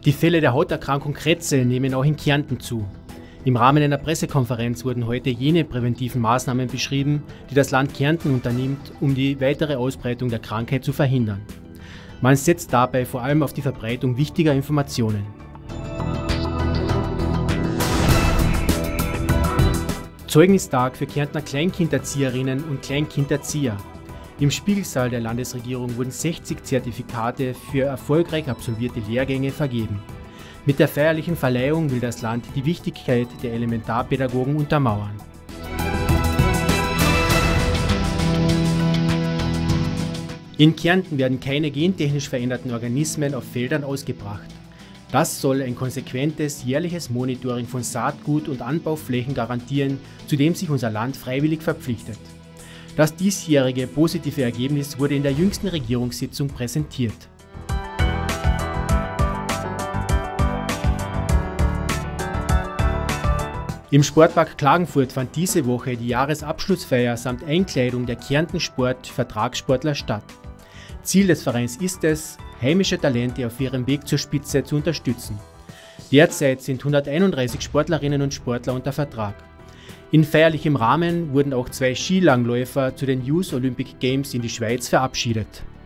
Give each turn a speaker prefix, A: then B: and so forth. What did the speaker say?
A: Die Fälle der Hauterkrankung Krätze nehmen auch in Kärnten zu. Im Rahmen einer Pressekonferenz wurden heute jene präventiven Maßnahmen beschrieben, die das Land Kärnten unternimmt, um die weitere Ausbreitung der Krankheit zu verhindern. Man setzt dabei vor allem auf die Verbreitung wichtiger Informationen. Zeugnistag für Kärntner Kleinkinderzieherinnen und Kleinkinderzieher. Im Spiegelsaal der Landesregierung wurden 60 Zertifikate für erfolgreich absolvierte Lehrgänge vergeben. Mit der feierlichen Verleihung will das Land die Wichtigkeit der Elementarpädagogen untermauern. In Kärnten werden keine gentechnisch veränderten Organismen auf Feldern ausgebracht. Das soll ein konsequentes jährliches Monitoring von Saatgut und Anbauflächen garantieren, zu dem sich unser Land freiwillig verpflichtet. Das diesjährige positive Ergebnis wurde in der jüngsten Regierungssitzung präsentiert. Im Sportpark Klagenfurt fand diese Woche die Jahresabschlussfeier samt Einkleidung der Kärnten Sport-Vertragssportler statt. Ziel des Vereins ist es, heimische Talente auf ihrem Weg zur Spitze zu unterstützen. Derzeit sind 131 Sportlerinnen und Sportler unter Vertrag. In feierlichem Rahmen wurden auch 2 Skilangläufer zu den Youth Olympic Games in die Schweiz verabschiedet.